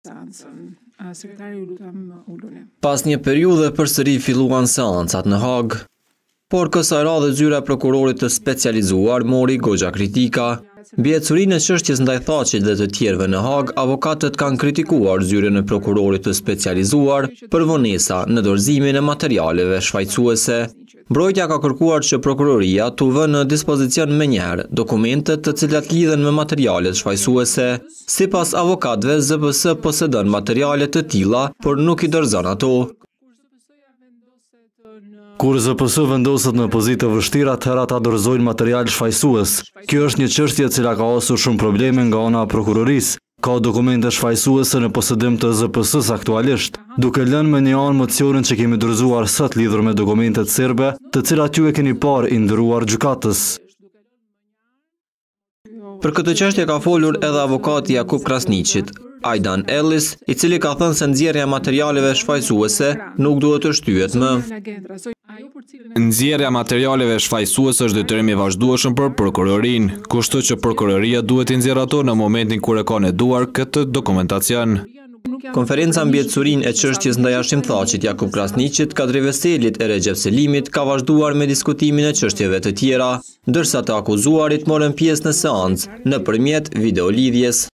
Pas një periudhe përsëri filluan seancat në Hag, por kësaj radhe zyra e prokurorit të specializuar mori goxha kritika. Mbi ecurinë e çështjes ndaj Thaçit dhe të tjerëve në Hag, avokatët kanë kritikuar zyrën e prokurorit të specializuar për vonesa në dorëzimin e materialeve shfaqësuese. Mbrojtja ka kërkuar që prokuroria t'u vënë në dispozicion menjëherë dokumentet të cilat lidhen me materialet shfaqësuese. Sipas avokatëve, ZPS posedon materiale të tilla, por nuk i dorëzon ato. Kur ZPS vendoset në pozitë të vështira, atëherë ata dorëzojnë material shfaqësues. Kjo është një çështje e cila ka pasur shumë probleme nga ana e prokurorisë. Ka dokumente shfaqësuese në posedim të ZPS-s aktualisht, duke lënë me një anë mocionin që kemi dorëzuar sot lidhur me dokumentet serbe, të cilat ju e keni parë i ndëruar gjykatës. Për këtë çështje ka folur edhe avokati Jakub Krasniqit, Ajdan Ellis, i cili ka thënë se nxjerrja e materialeve shfaqësuese nuk duhet të shtyhet më. Nxjerrja materialeve shfaqësuese është detyrim i vazhdueshëm për prokurorinë, kështu që prokuroria duhet të nxjerrë ato në momentin kur e ka ne duar këtë dokumentacion. Konferenca mbi ecurinë e çështjes ndaj Hashim Thaçit, Jakub Krasniqit, Kadri Veselit e Recep Selimit ka vazhduar me diskutimin e çështjeve të tjera, ndërsa të akuzuarit morën pjesë në seancë nëpërmjet videolidhjes.